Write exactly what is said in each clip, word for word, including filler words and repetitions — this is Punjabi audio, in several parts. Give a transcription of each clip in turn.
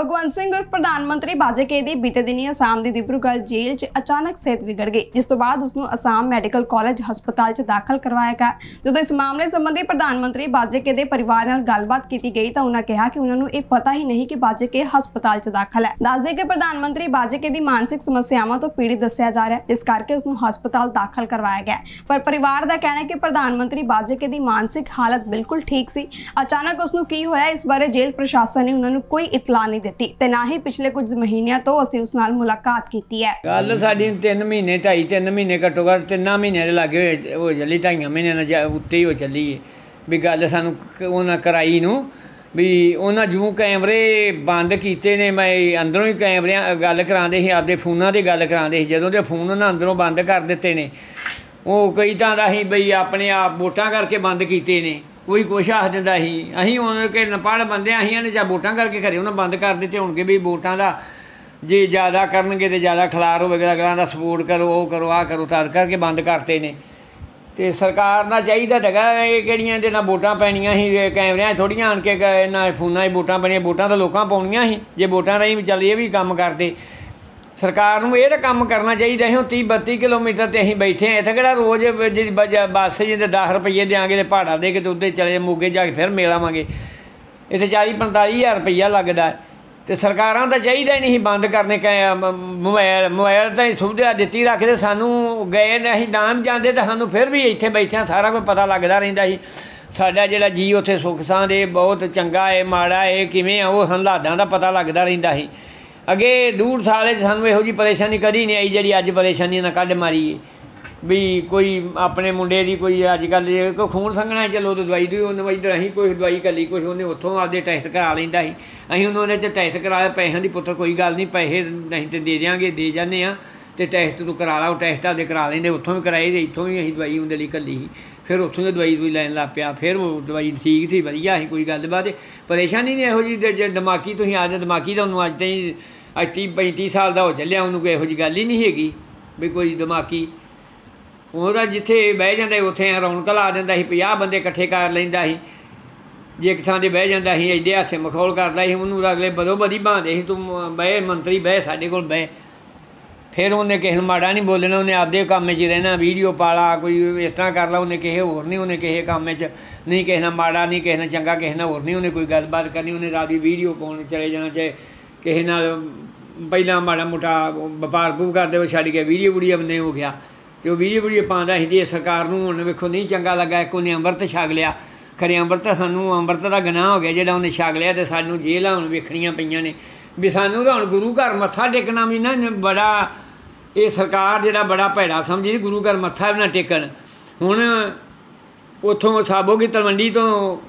भगवंत सिंह उर्फ प्रधानमंत्री बाजके दी बीते दिनी आसाम दी डिब्रूगढ़ जेल च अचानक सेहत बिगड़ गई, जिस तो बाद उसनू आसाम मैडिकल कॉलेज हस्पताल च दाखिल करवाया गया। जो इस मामले संबंधी प्रधानमंत्री बाजके दे परिवार नाल गलबात कीती गई तो उन्होंने कहा कि उन्होंने ये पता ही नहीं कि बाजके हस्पताल च दाखिल है। दस दे कि प्रधानमंत्री बाजके दी मानसिक समस्यावां तो पीड़ित दस्सिया जा रहा है, इस करके उसनू हस्पताल दाखिल करवाया गया। पर परिवार का कहना है कि प्रधानमंत्री बाजके दी मानसिक हालत बिल्कुल ठीक सी, अचानक उसनू की होया इस बारे जेल प्रशासन ने उन्होंने कोई इतला नहीं दी ते ना ही पिछले कुछ महीनों तो असीं उस नाल मुलाकात की है। गल साडी तीन महीने ढाई तीन महीने घट्टो घट्ट तीन महीने के लागे हो चली, ढाई महीने उत्ते ही हो चली है भी गल सानू उन्हें कराई नू भी उन्हें जूं कैमरे बंद किए ने। मैं अंदरों ही कैमरे गल कराते आपदे फोनां ते गल कराते जदों दे फोन उन्हें अंदरों बंद कर दिते ने। वो कई तरह का ही बई अपने आप वोटां करके बंद किए ने, कोई कुछ आख दिंदा ही असीं हुण कि नपढ़ बंदे असीं ने जां वोटां करके खरे उन्हें बंद कर दिते होणगे भी वोटां दा जे ज़्यादा करनगे तो ज़्यादा खिलार होवेगा, अगलां दा सपोर्ट करो वो करो आ करो तद करके बंद करते ने। तो सरकार दा चाहिदा हैगा ये किहड़ियां इहदे नाल वोटां पैणियां ही कैमरियां थोड़ियां आण के इन्हां फोनां 'च वोटां पैणियां, वोटां तां लोकां पाउणियां ही जे वोटां राहीं भी चल ये भी काम करते। सरकार नूं इह काम करना चाहिए। असीं तीह बत्ती किलोमीटर ते असीं बैठे हैं, इत्थे किहड़ा रोज़ जी बस जी दस रुपये देंगे तो भाड़ा दे के तो उत्ते चले मोगे जाके फिर मिल आवांगे। इत्थे चाली पंताली हज़ार रुपया लगदा है। तो सरकारां तां चाहिदा ही नहीं बंद करने मोबाइल मोबाइल तां सुविधा दित्ती रखदे, सानू गए असीं ना भी जांदे तो सानू फिर भी इत्थे बैठिਆਂ सारा कुछ पता लगदा रहिंदा ਸੀ। साडा जिहड़ा जी उत्थे सुख सांद है बहुत चंगा है माड़ा है किवें आ वो हालातां दा पता लगदा रहिंदा ਸੀ। अगे दूर साल सानू इहो जी परेशानी कदी नहीं आई जिहड़ी अज परेशानी ना कढ मारी है भी कोई अपने मुंडे की कोई अजकल कोई खून संघना चलो तो दवाई दो उन्हें इधर अं कोई दवाई कली कुछ उन्हें उत्थों आपदे टैस्ट करा लेंदा ही, असीं उन्होंने टैस्ट कराया पैसों की पुत्र कोई गल नहीं पैसे नहीं तो दे देंगे दे जाने तो टैस्ट तू करा ला टैस्ट आपदे करा लेंदे उत्थों भी कराए इत्थों भी असीं दवाई उन्हें लिए कली ही, फिर उत्थों की दवाई दवाई लैन लग पिया, फिर वो दवाई ठीक थी वधिया ही कोई गलबात परेशानी नहीं इहो जी दिमागी तुसीं आदे दिमागी तो उन्होंने अज ताईं अज तीह पैंती साल का हो चलिया उन्होंने कोई इहो जी गल ही नहीं हैगी भी कोई दिमागी ਉਹਦਾ ਜਿੱਥੇ ਬਹਿ ਜਾਂਦਾ ਉੱਥੇ ਰੌਣਕ ਲਾ ਦਿੰਦਾ ਸੀ, ਪੰਜਾਹ ਬੰਦੇ ਇਕੱਠੇ ਕਰ ਲੈਂਦਾ ਸੀ ਜੇ ਇੱਕ ਥਾਂ 'ਤੇ ਬਹਿ ਜਾਂਦਾ ਸੀ ਇੱਡੇ ਹੱਥੇ ਮਖੌਲ ਕਰਦਾ ਸੀ ਉਹਨੂੰ ਅਗਲੇ ਬਦੋ ਬਦੀ ਬਹਾਉਂਦੇ ਸੀ ਤੂੰ ਬਹਿ ਮੰਤਰੀ ਬਹਿ ਸਾਡੇ ਕੋਲ ਬਹਿ। ਫਿਰ ਉਹਨੇ ਕਿਸੇ ਨੂੰ ਮਾੜਾ ਨਹੀਂ ਬੋਲਣਾ, ਉਹਨੇ ਆਪਦੇ ਕੰਮ 'ਚ ਰਹਿਣਾ, ਵੀਡੀਓ ਪਾ ਲਾ ਕੋਈ ਇਸ ਤਰ੍ਹਾਂ ਕਰ ਲਾ, ਉਹਨੇ ਕਿਸੇ ਹੋਰ ਨਹੀਂ ਉਹਨੇ ਕਿਸੇ ਕੰਮ 'ਚ ਨਹੀਂ ਕਿਸੇ ਨਾਲ ਮਾੜਾ ਨਹੀਂ ਕਿਸੇ ਨਾਲ ਚੰਗਾ ਕਿਸੇ ਨਾਲ ਹੋਰ ਨਹੀਂ ਉਹਨੇ ਕੋਈ ਗੱਲਬਾਤ ਕਰਨੀ, ਉਹਨੇ ਰਾਤ ਦੀ ਵੀਡੀਓ ਪਾਉਣ ਚਲੇ ਜਾਣਾ ਚਾਹੇ ਕਿਸੇ ਨਾਲ ਪਹਿਲਾਂ ਮਾੜਾ ਮੋਟਾ ਵਪਾਰ ਵਪੂਰ ਕਰਦੇ ਉਹ ਛੱਡ ਕੇ ਵੀਡੀਓ ਵੂਡੀਓ ਬੰਦੇ ਹੋ ਗਿਆ तो वीडियो वीडियो पाँदा ही जे सरकार नूं हुण वेखो नहीं चंगा लगा एक उन्हें अंमृत छक लिया खरे अंमृत सानूं अंमृत का गुनाह हो गया जिहड़ा उन्हें छक लिया तो सानूं जेलां हुण वेखणियां पईयां ने भी सानूं तां हुण गुरु घर मत्था टेकना भी ना बड़ा ये सरकार जिहड़ा बड़ा भैड़ा समझी गुरु घर मत्था भी ना टेकण। हुण उत्थों साबो की तलवंडी तो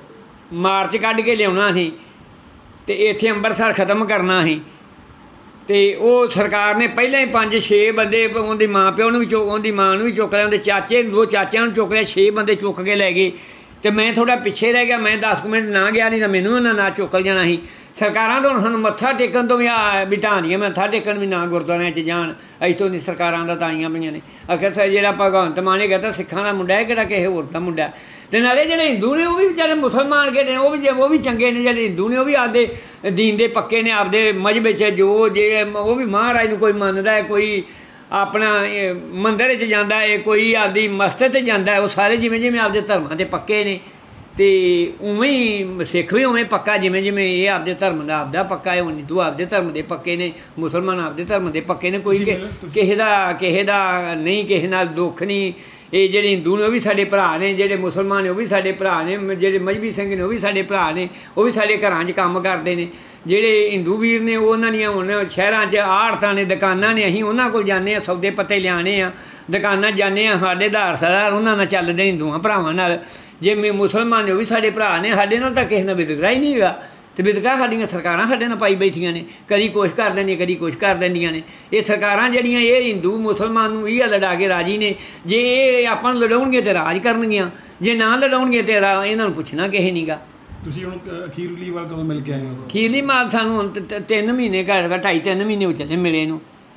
मार्च कढ के लियाउणा सी ते इत्थे अंमृतसर खत्म करना सी तो वो सरकार ने पहले ही पाँच छे बंदे उनकी माँ प्यो भी चुक उनकी माँ भी चुक लिया, उनके चाचे दो चाचिया चुक लिया, छे बंदे चुक के लै गए तो मैं थोड़ा पिछे रह गया, मैं दस मिनट ना गया नहीं तो मैनू उन्होंने ना चुक जाना ही। सरकारां तो हुण सानूं मत्था टेकन तो भी बिठाणियां मत्था टेकन भी ना गुरुद्वारियां च जाण इत्थों दी सरकारां दा ताईयां पईयां ने। आखिर जिहड़ा भगवंत मान ने कहता सिखां दा मुंडा है किहड़ा किसे होर दा मुंडा ते नाले जिहड़े हिंदू ने वो भी बेचारे मुसलमान के ने वो भी वो भी चंगे ने, जिहड़े हिंदू ने वो भी आपदे दीन दे पक्के ने आपदे मजहब च जो जे वो भी महाराज नूं कोई मनदा है, कोई अपना मंदिर च जांदा है, कोई आपदी मस्जिद च जांदा है, वो सारे जिवें जिवें आपदे धर्मां ते पक्के ने तो उवें ही सिख भी उवें पक्का जिवें जिवें ये आपदे धर्म का आपदा पक्का है, हिंदू आपदे धर्म के पक्के ने, मुसलमान आपदे धर्म के पक्के ने, कोई किसी का किसी का नहीं किसी नाल दुख नहीं। ये जिहड़े हिंदू ने वो भी साडे भरा ने, जिहड़े मुसलमान ने वो भी साडे भरा ने, जिहड़े मजहबी सिंह ने वो भी साडे भरा ने, वो भी साडे घरां च कम्म करदे ने। जिहड़े हिंदू वीर ने उन्हां दियां हुण शहरां च आड़तां ने दुकानां ने, असीं उन्हां कोल जाने सौदे पत्ते लियाने आ दुकानां जाने साडे आधार साधार उन्हां नाल चलदे हिंदुआं भरावां नाल। जे मे मुसलमान ने वो भी साडे भरा ने, साडे नाल तां किसे नाल विदकरा ही नहीं हैगा तो विदकरा साडियां सरकारां साडे नाल पाई बैठियां ने, कदी कुछ कर देंदियां कदी कुछ कर देंदियां ने। ये सरकारां जिहड़ियां ये हिंदू मुसलमान नूं इह लड़ा के राजी ने, जे ये आपां नूं लड़ाउणगे ते राज करनगियां, जे ना लड़ाउणगे ते इन्हां नूं पुछना किसे नहीं गा। ਤੁਸੀਂ ਹੁਣ ਅਖੀਰਲੀ ਵਾਰ ਕਦੋਂ ਮਿਲ ਕੇ ਆਏ ਹੋ? ਅਖੀਰਲੀ ਮਾਲ ਸਾਨੂੰ ਹੁਣ ਤਿੰਨ ਮਹੀਨੇ ਘੱਟ ਢਾਈ ਤਿੰਨ ਮਹੀਨੇ ਹੋ ਚੱਲੇ ਮਿਲੇ ਨੂੰ।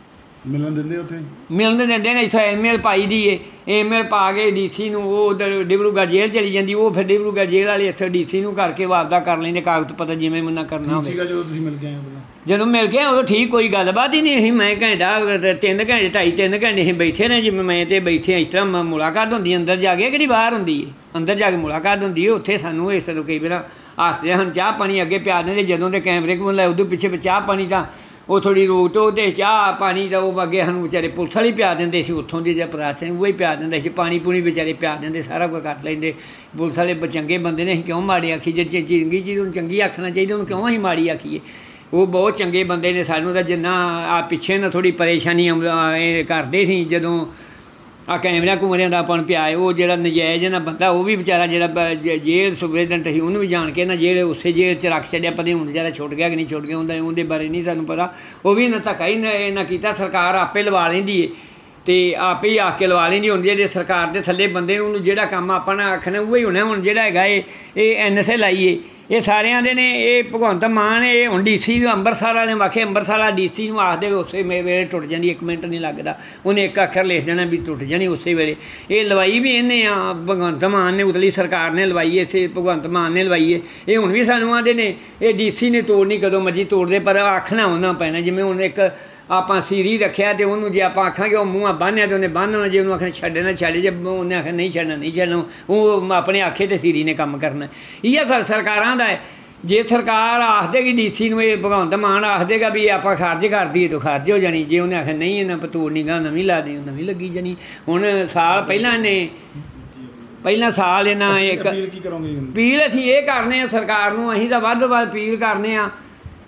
ਮਿਲਣ ਦਿੰਦੇ ਉੱਥੇ ਮਿਲਣ ਦਿੰਦੇ ਨੇ। ਇੱਥੋਂ ਈਮੇਲ ਪਾਈ ਦੀ ਏ, ਈਮੇਲ ਪਾ ਕੇ ਡੀ ਸੀ ਨੂੰ, ਉਹ ਉੱਧਰ ਡਿਬਰੂਗੜ੍ਹ ਜੇਲ੍ਹ ਚਲੀ ਜਾਂਦੀ, ਉਹ ਫਿਰ ਡਿਬਰੂਗੜ੍ਹ ਜੇਲ੍ਹ ਵਾਲੇ ਇੱਥੇ ਡੀ ਸੀ ਨੂੰ ਕਰਕੇ ਵਾਪਦਾ ਕਰ ਲੈਂਦੇ ਕਾਗਜ਼ ਪੱਤਰ ਜਿਵੇਂ ਮੈਨੂੰ ਕਰਨਾ ਹੋਵੇ। ਸੀਗਾ ਜਦੋਂ ਤੁਸੀਂ ਮਿਲ ਕੇ ਆਏ ਹੋ? ਜਦੋਂ ਮਿਲ ਕੇ ਉਦੋਂ ਠੀਕ, ਕੋਈ ਗੱਲਬਾਤ ਹੀ ਨਹੀਂ। ਅਸੀਂ ਮੈਂ ਘੰਟਾ ਤਿੰਨ ਘੰਟੇ ਢਾਈ ਤਿੰਨ ਘੰਟੇ ਅਸੀਂ ਬੈਠੇ ਨੇ, ਜਿਵੇਂ ਮੈਂ ਤੇ ਬੈਠੇ ਇਸ ਤਰ੍ਹਾਂ ਮੁਲਾਕਾਤ ਹੁੰਦੀ ਅੰਦਰ ਜਾ ਕੇ, ਕਿਹੜੀ ਬਾਹਰ ਹੁੰਦੀ ਹੈ, ਅੰਦਰ ਜਾ ਕੇ ਮੁਲਾਕਾਤ ਹੁੰਦੀ ਹੈ। ਉੱਥੇ ਸਾਨੂੰ ਇਸ ਤਰ੍ਹਾਂ ਕਈ ਵਾਰ ਆਸਤੇ ਹਨ ਚਾਹ ਪਾਣੀ ਅੱਗੇ ਪਿਆ ਦਿੰਦੇ, ਜਦੋਂ ਦੇ ਕੈਮਰੇ ਕੋਲ ਲੈ ਉਦੋਂ ਪਿੱਛੇ ਚਾਹ ਪਾਣੀ ਤਾਂ ਉਹ ਥੋੜ੍ਹੀ ਰੋਕ ਟੋਕ ਅਤੇ ਚਾਹ ਪਾਣੀ ਤਾਂ ਉਹ ਅੱਗੇ ਸਾਨੂੰ ਵਿਚਾਰੇ ਪੁਲਿਸ ਵਾਲੇ ਪਿਆ ਦਿੰਦੇ ਸੀ, ਉੱਥੋਂ ਦੇ ਜਾਂ ਪ੍ਰਸ਼ਾਸਨ ਉਹ ਹੀ ਪਿਆ ਦਿੰਦੇ ਸੀ, ਪਾਣੀ ਪੂਣੀ ਵਿਚਾਰੇ ਪਿਆ ਦਿੰਦੇ, ਸਾਰਾ ਕੁਝ ਕਰ ਲੈਂਦੇ। ਪੁਲਿਸ ਵਾਲੇ ਚੰਗੇ ਬੰਦੇ ਨੇ, ਅਸੀਂ ਕਿਉਂ ਮਾੜੀ ਆਖੀ? ਜੇ ਚੰਗੀ ਚੀਜ਼ ਉਹਨੂੰ ਚੰਗੀ ਆਖਣਾ ਚਾਹੀਦਾ, ਉਹਨੂੰ ਕਿਉਂ ਅਸੀਂ ਮਾੜੀ ਆਖੀਏ? ਉਹ ਬਹੁਤ ਚੰਗੇ ਬੰਦੇ ਨੇ। ਸਾਨੂੰ ਤਾਂ ਜਿੰਨਾ ਆ ਪਿੱਛੇ ਨਾ ਥੋੜ੍ਹੀ ਪਰੇਸ਼ਾਨੀ ਇਹ ਕਰਦੇ ਸੀ ਜਦੋਂ ਆ ਕੈਮਰਿਆਂ ਕੁਮਰਿਆਂ ਦਾ ਆਪਾਂ ਨੂੰ ਪਿਆ, ਉਹ ਜਿਹੜਾ ਨਜਾਇਜ਼ ਨਾ ਬੰਦਾ, ਉਹ ਵੀ ਵਿਚਾਰਾ ਜਿਹੜਾ ਜੇਲ੍ਹ ਸੁਪਰਡੈਂਟ ਸੀ, ਉਹਨੂੰ ਵੀ ਜਾਣ ਕੇ ਨਾ ਜੇਲ੍ਹ ਉਸੇ ਜੇਲ੍ਹ 'ਚ ਰੱਖ ਛੱਡਿਆ। ਪਤਾ ਹੁਣ ਵਿਚਾਰਾ ਛੁੱਟ ਗਿਆ ਕਿ ਨਹੀਂ ਛੁੱਟ ਗਿਆ, ਉਹਦਾ ਉਹਦੇ ਬਾਰੇ ਨਹੀਂ ਸਾਨੂੰ ਪਤਾ। ਉਹ ਵੀ ਨਾ ਧੱਕਾ ਹੀ ਨਾ ਨਾ ਕੀਤਾ, ਸਰਕਾਰ ਆਪੇ ਲਵਾ ਲੈਂਦੀ ਹੈ ਅਤੇ ਆਪੇ ਹੀ ਆ ਕੇ ਲਵਾ ਲੈਂਦੀ। ਹੁਣ ਜਿਹੜੇ ਸਰਕਾਰ ਦੇ ਥੱਲੇ ਬੰਦੇ ਨੂੰ ਉਹਨੂੰ ਜਿਹੜਾ ਕੰਮ ਆਪਾਂ ਨੇ ਆਖਣਾ ਉਹ ਹੀ ਹੋਣਾ। ਹੁਣ ਜਿਹੜਾ ਹੈਗਾ ਇਹ ਇਹ ਐਨ ਐਸ ਏ ਲਾਈਏ, ਇਹ ਸਾਰਿਆਂ ਦੇ ਨੇ। ਇਹ ਭਗਵੰਤ ਮਾਨ ਇਹ ਹੁਣ ਡੀ ਸੀ ਨੂੰ ਅੰਮ੍ਰਿਤਸਰ ਵਾਲੇ ਵਾਖੇ, ਅੰਮ੍ਰਿਤਸਰ ਵਾਲਾ ਡੀ ਸੀ ਨੂੰ ਆਖਦੇ ਉਸੇ ਵੇਲੇ ਟੁੱਟ ਜਾਂਦੀ, ਇੱਕ ਮਿੰਟ ਨਹੀਂ ਲੱਗਦਾ, ਉਹਨੇ ਇੱਕ ਅੱਖਰ ਲਿਖ ਦੇਣਾ ਵੀ ਟੁੱਟ ਜਾਣੀ ਉਸੇ ਵੇਲੇ। ਇਹ ਲਵਾਈ ਵੀ ਇਹਨੇ ਆ, ਭਗਵੰਤ ਮਾਨ ਨੇ, ਉਤਲੀ ਸਰਕਾਰ ਨੇ ਲਵਾਈ, ਇੱਥੇ ਭਗਵੰਤ ਮਾਨ ਨੇ ਲਵਾਈ ਹੈ। ਇਹ ਹੁਣ ਵੀ ਸਾਨੂੰ ਆਉਂਦੇ ਨੇ ਇਹ ਡੀ ਸੀ ਨੇ ਤੋੜਨੀ, ਕਦੋਂ ਮਰਜ਼ੀ ਤੋੜਦੇ, ਪਰ ਆਖਣਾ ਉਹਨਾਂ ਪੈਣਾ। ਜਿਵੇਂ ਹੁਣ ਇੱਕ ਆਪਾਂ ਸੀਰੀ ਰੱਖਿਆ ਅਤੇ ਉਹਨੂੰ ਜੇ ਆਪਾਂ ਆਖਾਂਗੇ ਉਹ ਮੂੰਹਾਂ ਬੰਨ੍ਹਿਆ ਤਾਂ ਉਹਨੇ ਬੰਨ੍ਹਣਾ, ਜੇ ਉਹਨੂੰ ਆਖਣਾ ਛੱਡੇ ਨਾ ਛੱਡੇ, ਜੇ ਉਹਨੇ ਆਖਿਆ ਨਹੀਂ ਛੱਡਣਾ ਨਹੀਂ ਛੱਡਣਾ, ਉਹ ਆਪਣੇ ਆਖੇ ਅਤੇ ਸੀਰੀ ਨੇ ਕੰਮ ਕਰਨਾ। ਇਹ ਸਰ ਸਰਕਾਰਾਂ ਦਾ ਹੈ। ਜੇ ਸਰਕਾਰ ਆਖ ਦੇਗੀ ਡੀ ਸੀ ਨੂੰ, ਇਹ ਭਗਵੰਤ ਮਾਨ ਆਖ ਦੇਗਾ ਵੀ ਆਪਾਂ ਖਾਰਜ ਕਰ ਦਈਏ ਤਾਂ ਖਾਰਜ ਹੋ ਜਾਣੀ। ਜੇ ਉਹਨੇ ਆਖਿਆ ਨਹੀਂ ਇਹਨਾਂ ਪਤੂੜ ਨਹੀਂ ਗਾ ਨਵੀਂ ਲਾ ਦੇ, ਨਵੀਂ ਲੱਗੀ ਜਾਣੀ। ਹੁਣ ਸਾਲ ਪਹਿਲਾਂ ਇਹਨੇ ਪਹਿਲਾਂ ਸਾਲ ਇਹਨਾਂ ਇੱਕ ਅਪੀਲ ਅਸੀਂ ਇਹ ਕਰਨੇ ਆ ਸਰਕਾਰ ਨੂੰ, ਅਸੀਂ ਤਾਂ ਵੱਧ ਤੋਂ ਵੱਧ ਅਪੀਲ ਕਰਨੇ ਆ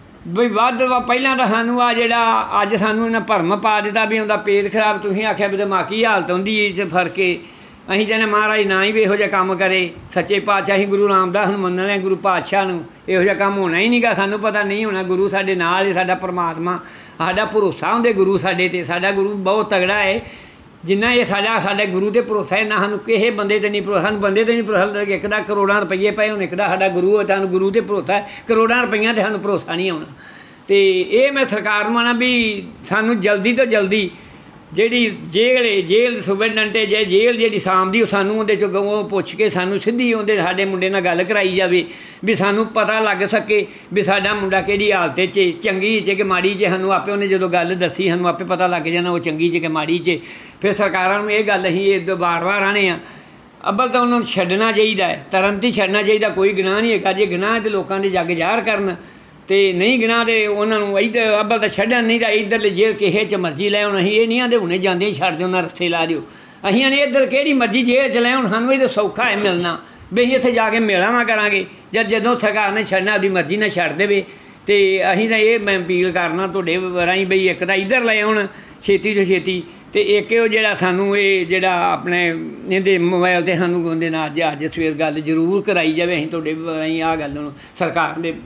ਵੀ ਵੱਧ ਪਹਿਲਾਂ ਤਾਂ ਸਾਨੂੰ ਆ ਜਿਹੜਾ ਅੱਜ ਸਾਨੂੰ ਇਹਨਾਂ ਭਰਮ ਪਾ ਦਿੱਤਾ ਵੀ ਉਹਦਾ ਪੇਟ ਖਰਾਬ, ਤੁਸੀਂ ਆਖਿਆ ਵੀ ਦਿਮਾਗੀ ਹਾਲਤ ਹੁੰਦੀ ਇਹ 'ਚ ਫਰਕ ਏ। ਅਸੀਂ ਕਹਿੰਦੇ ਮਹਾਰਾਜ ਨਾ ਹੀ ਵੀ ਇਹੋ ਜਿਹਾ ਕੰਮ ਕਰੇ। ਸੱਚੇ ਪਾਤਸ਼ਾਹੀ ਗੁਰੂ ਰਾਮਦਾਸ ਨੂੰ ਮੰਨਣ ਲਿਆ, ਗੁਰੂ ਪਾਤਸ਼ਾਹ ਨੂੰ, ਇਹੋ ਜਿਹਾ ਕੰਮ ਹੋਣਾ ਹੀ ਨਹੀਂ ਗਾ। ਸਾਨੂੰ ਪਤਾ ਨਹੀਂ ਹੋਣਾ, ਗੁਰੂ ਸਾਡੇ ਨਾਲ ਹੀ, ਸਾਡਾ ਪਰਮਾਤਮਾ, ਸਾਡਾ ਭਰੋਸਾ ਹੁੰਦੇ ਗੁਰੂ ਸਾਡੇ 'ਤੇ। ਸਾਡਾ ਗੁਰੂ ਬਹੁਤ ਤਗੜਾ ਹੈ, ਜਿੰਨਾ ਇਹ ਸਾਡਾ ਸਾਡੇ ਗੁਰੂ 'ਤੇ ਭਰੋਸਾ ਹੈ ਨਾ ਸਾਨੂੰ ਕਿਸੇ ਬੰਦੇ 'ਤੇ ਨਹੀਂ ਭਰੋਸਾ। ਸਾਨੂੰ ਬੰਦੇ 'ਤੇ ਨਹੀਂ ਭਰੋਸਾ, ਇੱਕ ਦਾ ਕਰੋੜਾਂ ਰੁਪਈਏ ਪਏ, ਹੁਣ ਇੱਕ ਦਾ ਸਾਡਾ ਗੁਰੂ ਹੈ, ਸਾਨੂੰ ਗੁਰੂ 'ਤੇ ਭਰੋਸਾ ਹੈ। ਕਰੋੜਾਂ ਰੁਪਈਆਂ 'ਤੇ ਸਾਨੂੰ ਭਰੋਸਾ ਨਹੀਂ ਆਉਣਾ। ਅਤੇ ਇਹ ਮੈਂ ਸਰਕਾਰ ਨੂੰ ਆਉਣਾ ਵੀ ਸਾਨੂੰ ਜਲਦੀ ਤੋਂ ਜਲਦੀ ਜਿਹੜੀ ਜੇਲ੍ਹ ਜੇਲ੍ਹ ਸੁਪਰਡੈਂਟ ਹੈ, ਜੇ ਜੇਲ੍ਹ ਜਿਹੜੀ ਸ਼ਾਮ ਦੀ, ਉਹ ਸਾਨੂੰ ਉਹਦੇ 'ਚੋਂ ਉਹ ਪੁੱਛ ਕੇ ਸਾਨੂੰ ਸਿੱਧੀ ਉਹਦੇ ਸਾਡੇ ਮੁੰਡੇ ਨਾਲ ਗੱਲ ਕਰਾਈ ਜਾਵੇ ਵੀ ਸਾਨੂੰ ਪਤਾ ਲੱਗ ਸਕੇ ਵੀ ਸਾਡਾ ਮੁੰਡਾ ਕਿਹੜੀ ਹਾਲਤ 'ਚ, ਚੰਗੀ 'ਚ ਕਿ ਮਾੜੀ 'ਚ। ਸਾਨੂੰ ਆਪੇ ਉਹਨੇ ਜਦੋਂ ਗੱਲ ਦੱਸੀ ਸਾਨੂੰ ਆਪੇ ਪਤਾ ਲੱਗ ਜਾਣਾ ਉਹ ਚੰਗੀ 'ਚ ਕਿ ਮਾੜੀ 'ਚ। ਫਿਰ ਸਰਕਾਰਾਂ ਨੂੰ ਇਹ ਗੱਲ ਅਸੀਂ ਇਹ ਵਾਰ ਵਾਰ ਆਣੇ ਆ, ਅੱਬਲ ਤਾਂ ਉਹਨਾਂ ਨੂੰ ਛੱਡਣਾ ਚਾਹੀਦਾ ਹੈ, ਤੁਰੰਤ ਹੀ ਛੱਡਣਾ ਚਾਹੀਦਾ। ਕੋਈ ਗੁਨਾਹ ਨਹੀਂ ਹੈਗਾ, ਜੇ ਗੁਨਾਹ ਤਾਂ ਲੋਕਾਂ ਦੇ ਜੱਗ ਜ਼ਾਹਰ ਕਰਨ, ਅਤੇ ਨਹੀਂ ਗਿਣਾ ਤੇ ਉਹਨਾਂ ਨੂੰ ਇੱਧਰ ਅੱਬਲ ਤਾਂ ਛੱਡਣ, ਨਹੀਂ ਤਾਂ ਇੱਧਰਲੇ ਜੇਲ੍ਹ ਕਿਸੇ 'ਚ ਮਰਜ਼ੀ ਲੈ ਆਉਣ। ਅਸੀਂ ਇਹ ਨਹੀਂ ਆਂਦੇ ਹੁਣੇ ਜਾਂਦੇ ਛੱਡ ਦਿਓ, ਉਹਨਾਂ ਰਸਤੇ ਲਾ ਦਿਓ। ਅਸੀਂ ਆਨੇ ਇੱਧਰ ਕਿਹੜੀ ਮਰਜ਼ੀ ਜੇਲ੍ਹ 'ਚ ਲੈ ਆਉਣ, ਸਾਨੂੰ ਇਹ ਤਾਂ ਸੌਖਾ ਹੈ ਮਿਲਣਾ ਵੀ ਅਸੀਂ ਇੱਥੇ ਜਾ ਕੇ ਮਿਲਾਵਾਂ ਕਰਾਂਗੇ। ਜਦ ਜਦੋਂ ਸਰਕਾਰ ਨੇ ਛੱਡਣਾ ਆਪਣੀ ਮਰਜ਼ੀ ਨਾਲ ਛੱਡ ਦੇਵੇ। ਅਤੇ ਅਸੀਂ ਤਾਂ ਇਹ ਮੈਂ ਅਪੀਲ ਕਰਨਾ ਤੁਹਾਡੇ ਰਾਹੀਂ ਬਈ ਇੱਕ ਤਾਂ ਇੱਧਰ ਲੈ ਆਉਣ ਛੇਤੀ ਤੋਂ ਛੇਤੀ, ਅਤੇ ਇੱਕ ਉਹ ਜਿਹੜਾ ਸਾਨੂੰ ਇਹ ਜਿਹੜਾ ਆਪਣੇ ਇਹਦੇ ਮੋਬਾਇਲ 'ਤੇ ਸਾਨੂੰ ਉਹਦੇ ਨਾਲ ਅੱਜ ਅੱਜ ਸਵੇਰ ਗੱਲ ਜ਼ਰੂਰ ਕਰਾਈ ਜਾਵੇ। ਅਸੀਂ ਤੁਹਾਡੇ ਰਾਹੀਂ ਆਹ ਗੱਲ ਨੂੰ ਸਰਕਾਰ ਦੇ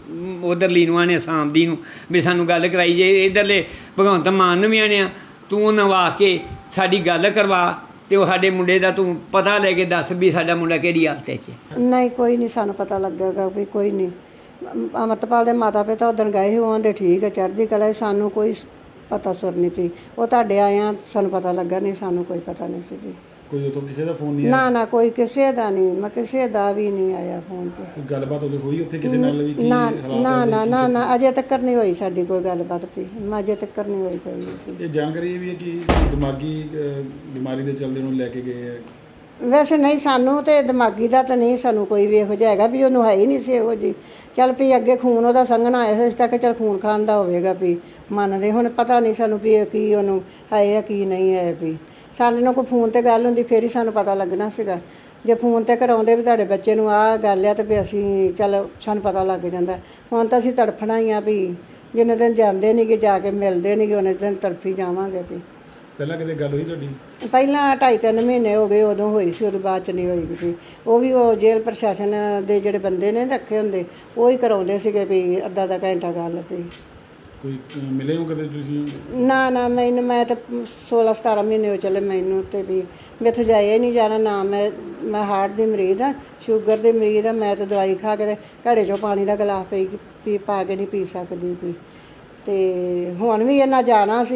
ਉੱਧਰਲੀ ਨੂੰ ਆਣੇ ਅਸਾਮ ਦੀ ਨੂੰ ਵੀ ਸਾਨੂੰ ਗੱਲ ਕਰਾਈ ਜਾਏ। ਇੱਧਰਲੇ ਭਗਵੰਤ ਮਾਨ ਨੂੰ ਵੀ ਆਣੇ ਤੂੰ ਉਹਨਾਂ ਵਾ ਕੇ ਸਾਡੀ ਗੱਲ ਕਰਵਾ ਅਤੇ ਉਹ ਸਾਡੇ ਮੁੰਡੇ ਦਾ ਤੂੰ ਪਤਾ ਲੈ ਕੇ ਦੱਸ ਵੀ ਸਾਡਾ ਮੁੰਡਾ ਕਿਹੜੀ ਹਾਲਤ 'ਚ। ਨਹੀਂ ਕੋਈ ਨਹੀਂ ਸਾਨੂੰ ਪਤਾ ਲੱਗੇਗਾ ਵੀ ਕੋਈ ਨਹੀਂ। ਅੰਮ੍ਰਿਤਪਾਲ ਦੇ ਮਾਤਾ ਪਿਤਾ ਉੱਦਣ ਗਏ ਸੀ, ਉਹਨਾਂ ਦੇ ਠੀਕ ਹੈ ਚੜ੍ਹਦੀ ਕਲਾ, ਸਾਨੂੰ ਕੋਈ ਪਤਾ ਸੁਰ ਨਹੀਂ ਪਈ। ਉਹ ਤੁਹਾਡੇ ਆਇਆ ਸਾਨੂੰ ਪਤਾ ਲੱਗਾ, ਨਹੀਂ ਸਾਨੂੰ ਕੋਈ ਪਤਾ ਨਹੀਂ ਸੀ ਵੀ। ਕੋਈ ਉਦੋਂ ਕਿਸੇ ਦਾ ਫੋਨ ਨਹੀਂ ਨਾ ਨਾ ਕੋਈ ਕਿਸੇ ਦਾ ਨਹੀਂ, ਮੈਂ ਕਿਸੇ ਦਾ ਵੀ ਨਹੀਂ ਆਇਆ ਫੋਨ 'ਤੇ। ਕੋਈ ਗੱਲਬਾਤ ਉਦੋਂ ਹੋਈ ਉੱਥੇ ਕਿਸੇ ਨਾਲ ਵੀ? ਨਾ ਨਾ ਨਾ ਨਾ ਨਾ ਅਜੇ ਤੱਕ ਨਹੀਂ ਹੋਈ ਸਾਡੀ ਕੋਈ ਗੱਲਬਾਤ ਵੀ, ਮੈਂ ਅਜੇ ਤੱਕ ਨਹੀਂ ਹੋਈ ਕੋਈ। ਇਹ ਜਾਣਕਾਰੀ ਇਹ ਵੀ ਹੈ ਕਿ ਦਿਮਾਗੀ ਬਿਮਾਰੀ ਦੇ ਚੱਲਦੇ ਉਹਨੂੰ ਲੈ ਕੇ ਗਏ ਹੈ? ਵੈਸੇ ਨਹੀਂ, ਸਾਨੂੰ ਤਾਂ ਦਿਮਾਗੀ ਦਾ ਤਾਂ ਨਹੀਂ ਸਾਨੂੰ ਕੋਈ ਵੀ ਇਹੋ ਜਿਹਾ ਹੈਗਾ ਵੀ ਉਹਨੂੰ ਹੈ ਹੀ ਨਹੀਂ ਸੀ ਇਹੋ ਜਿਹੀ। ਚੱਲ ਵੀ ਅੱਗੇ ਖੂਨ ਉਹਦਾ ਸੰਘਣਾ ਆਇਆ ਇਸ ਤੱਕ, ਚੱਲ ਖੂਨ ਖਾਣ ਦਾ ਹੋਵੇਗਾ ਵੀ ਮੰਨਦੇ। ਹੁਣ ਪਤਾ ਨਹੀਂ ਸਾਨੂੰ ਵੀ ਕੀ ਉਹਨੂੰ ਹੈ ਆ ਕੀ ਨਹੀਂ ਹੈ ਵੀ। ਸਾਡੇ ਨਾਲ ਕੋਈ ਫੋਨ 'ਤੇ ਗੱਲ ਹੁੰਦੀ ਫਿਰ ਹੀ ਸਾਨੂੰ ਪਤਾ ਲੱਗਣਾ ਸੀਗਾ। ਜੇ ਫੋਨ 'ਤੇ ਕਰਾਉਂਦੇ ਵੀ ਤੁਹਾਡੇ ਬੱਚੇ ਨੂੰ ਆਹ ਗੱਲ ਆ, ਤਾਂ ਵੀ ਅਸੀਂ ਚੱਲ ਸਾਨੂੰ ਪਤਾ ਲੱਗ ਜਾਂਦਾ। ਹੁਣ ਤਾਂ ਅਸੀਂ ਤੜਫਣਾ ਹੀ ਆ ਵੀ ਜਿੰਨੇ ਦਿਨ ਜਾਂਦੇ ਨਹੀਂ ਗੇ, ਜਾ ਕੇ ਮਿਲਦੇ ਨਹੀਂ ਗੇ, ਉਹਨੇ ਦਿਨ ਤੜਫੀ ਜਾਵਾਂਗੇ ਵੀ। ਪਹਿਲਾਂ ਕਿਤੇ ਗੱਲ ਹੋਈ ਤੁਹਾਡੀ? ਪਹਿਲਾਂ ਢਾਈ ਤਿੰਨ ਮਹੀਨੇ ਹੋ ਗਏ, ਉਦੋਂ ਹੋਈ ਸੀ, ਉਦੋਂ ਬਾਅਦ 'ਚ ਨਹੀਂ ਹੋਈ ਕਿਤੇ। ਉਹ ਵੀ ਉਹ ਜੇਲ੍ਹ ਪ੍ਰਸ਼ਾਸਨ ਦੇ ਜਿਹੜੇ ਬੰਦੇ ਨੇ ਰੱਖੇ ਹੁੰਦੇ ਉਹ ਹੀ ਕਰਾਉਂਦੇ ਸੀਗੇ ਵੀ ਅੱਧਾ ਅੱਧਾ ਘੰਟਾ ਗੱਲ ਵੀ। ਕੋਈ ਮਿਲੇ ਹੋ ਕਦੇ ਤੁਸੀਂ? ਨਾ ਨਾ ਮੈਨੂੰ ਮੈਂ ਤਾਂ ਸੋਲਾਂ ਸਤਾਰਾਂ ਮਹੀਨੇ ਹੋ ਚੱਲੇ ਮੈਨੂੰ, ਅਤੇ ਵੀ ਮੈਥੋਂ ਜਾਇਆ ਹੀ ਨਹੀਂ ਜਾਣਾ। ਨਾ ਮੈਂ ਮੈਂ ਹਾਰਟ ਦੀ ਮਰੀਜ਼ ਹਾਂ, ਸ਼ੂਗਰ ਦੇ ਮਰੀਜ਼ ਹਾਂ। ਮੈਂ ਤਾਂ ਦਵਾਈ ਖਾ ਕੇ ਘੜੇ 'ਚੋਂ ਪਾਣੀ ਦਾ ਗਲਾਸ ਪੀ ਪੀ ਪਾ ਕੇ ਨਹੀਂ ਪੀ ਸਕਦੀ ਵੀ। ਅਤੇ ਹੁਣ ਵੀ ਇਹਨਾਂ ਜਾਣਾ ਸੀ,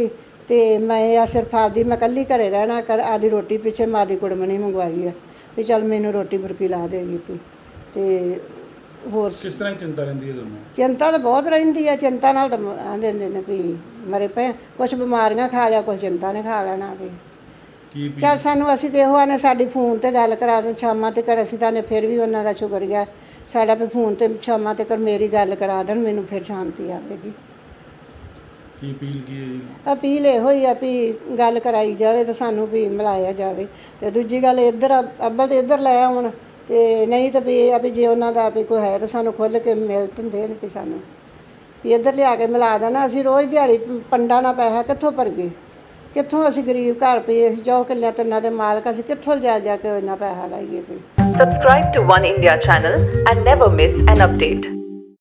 ਤੇ ਮੈਂ ਆ ਸਿਰਫ ਆਪਦੀ ਮੈਂ ਇਕੱਲੀ ਘਰੇ ਰਹਿਣਾ ਕਰ ਆਦੀ ਰੋਟੀ ਪਿੱਛੇ ਮਾਂ ਦੀ ਕੁੜਮਣੀ ਮੰਗਵਾਈ ਆ ਵੀ ਚੱਲ ਮੈਨੂੰ ਰੋਟੀ ਬੁਰਕੀ ਲਾ ਦੇਗੀ ਵੀ ਤੇ ਹੋਰ ਕਿਸ ਤਰ੍ਹਾਂ ਦੀ ਚਿੰਤਾ ਰਹਿੰਦੀ ਹੈ ਤੁਹਾਨੂੰ? ਚਿੰਤਾ ਤਾਂ ਬਹੁਤ ਰਹਿੰਦੀ ਆ ਚਿੰਤਾ ਨਾਲ ਤਾਂ ਆਂਦੇ ਹੁੰਦੇ ਨੇ ਵੀ ਮਰੇ ਪਏ ਕੁਛ ਬਿਮਾਰੀਆਂ ਖਾ ਲਿਆ ਕੁਛ ਚਿੰਤਾ ਨੇ ਖਾ ਲੈਣਾ ਵੀ ਕੀ ਚੱਲ ਸਾਨੂੰ ਅਸੀਂ ਤੇ ਇਹੋ ਆਨੇ ਸਾਡੀ ਫੋਨ ਤੇ ਗੱਲ ਕਰਾ ਦੇਣ ਸ਼ਾਮਾਂ ਤੇ ਕਰ ਅਸੀਂ ਤਾਂ ਨੇ ਫਿਰ ਵੀ ਉਹਨਾਂ ਦਾ ਸ਼ੁਕਰੀਆ ਸਾਡਾ ਵੀ ਫੋਨ ਤੇ ਸ਼ਾਮਾਂ ਤੇ ਕਰ ਮੇਰੀ ਗੱਲ ਕਰਾ ਦੇਣ ਮੈਨੂੰ ਫਿਰ ਸ਼ਾਂਤੀ ਆਵੇਗੀ। ਕੀ ਅਪੀਲ ਕੀ ਹੈ ਜੀ? ਅਪੀਲ ਇਹੋ ਹੀ ਆ ਵੀ ਗੱਲ ਕਰਾਈ ਜਾਵੇ ਤੇ ਸਾਨੂੰ ਵੀ ਮਿਲਾਇਆ ਜਾਵੇ ਤੇ ਦੂਜੀ ਗੱਲ ਇੱਧਰ ਅੱਬਲ ਤੇ ਇੱਧਰ ਲੈ ਆਉਣ ਤੇ ਨਹੀਂ ਤਾਂ ਵੀ ਇਹ ਆ ਵੀ ਜੇ ਉਹਨਾਂ ਦਾ ਵੀ ਕੋਈ ਹੈ ਤਾਂ ਸਾਨੂੰ ਖੁੱਲ੍ਹ ਕੇ ਮਿਲ ਦਿੰਦੇ ਨੇ ਵੀ ਸਾਨੂੰ ਵੀ ਇੱਧਰ ਲਿਆ ਕੇ ਮਿਲਾ ਦੇਣਾ। ਅਸੀਂ ਰੋਜ਼ ਦਿਹਾੜੀ ਪੰਡਾਂ ਨਾਲ ਪੈਸਾ ਕਿੱਥੋਂ ਭਰੀਏ ਕਿੱਥੋਂ ਅਸੀਂ ਗਰੀਬ ਘਰ ਪਏ ਅਸੀਂ ਜੋ ਕਿੱਲਿਆਂ ਤਿੰਨਾਂ ਦੇ ਮਾਲਕ ਅਸੀਂ ਕਿੱਥੋਂ ਜਾ ਜਾ ਕੇ ਇੰਨਾ ਪੈਸਾ ਲਾਈਏ ਵੀ। Subscribe to One India channel and never miss an update.